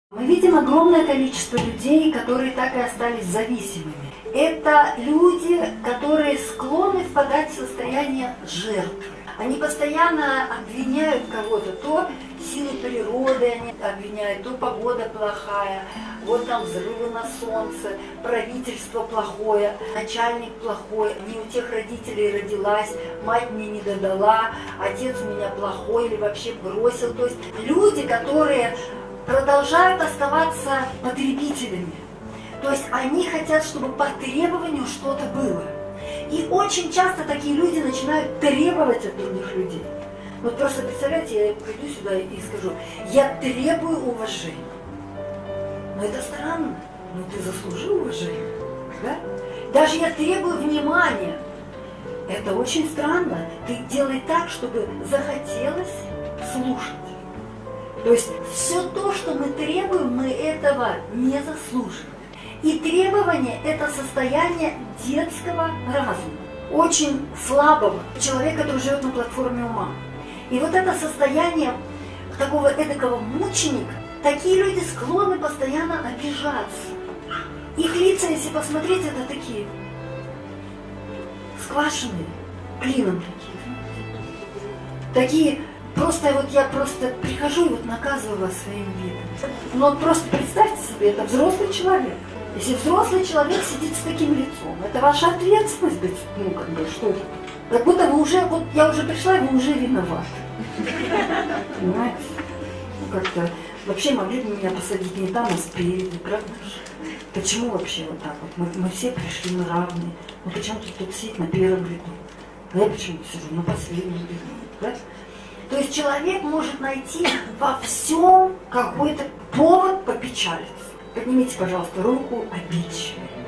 Мы видим огромное количество людей, которые так и остались зависимыми. Это люди, которые склонны впадать в состояние жертвы. Они постоянно обвиняют кого-то, то силы природы они обвиняют, то погода плохая, вот там взрывы на солнце, правительство плохое, начальник плохой, не у тех родителей родилась, мать мне не додала, отец у меня плохой или вообще бросил. То есть люди, которые продолжают оставаться потребителями. То есть они хотят, чтобы по требованию что-то было. И очень часто такие люди начинают требовать от других людей. Вот просто представляете, я приду сюда и скажу, я требую уважения. Но это странно, но ты заслужил уважение. Да? Даже я требую внимания. Это очень странно. Ты делай так, чтобы захотелось слушать. То есть все то, что мы требуем, мы этого не заслуживаем. И требование – это состояние детского разума, очень слабого человека, который живет на платформе ума. И вот это состояние такого эдакого мученика, такие люди склонны постоянно обижаться. Их лица, если посмотреть, это такие сквашенные, клином такие. Просто вот я просто прихожу и вот наказываю вас своим видом. Но вот просто представьте себе, это взрослый человек. Если взрослый человек сидит с таким лицом, это ваша ответственность быть, ну как бы, что это? Как будто вы уже, вот я уже пришла, и вы уже виноваты. Понимаете? Ну как-то, вообще могли бы меня посадить не там, а спереди, правда же? Почему вообще вот так вот? Мы все пришли, мы равные. Ну почему тут сидеть на первом ряду? А я почему сижу на последнем ряду? Да? То есть человек может найти во всем какой-то повод попечалиться. Поднимите, пожалуйста, руку обидчивые.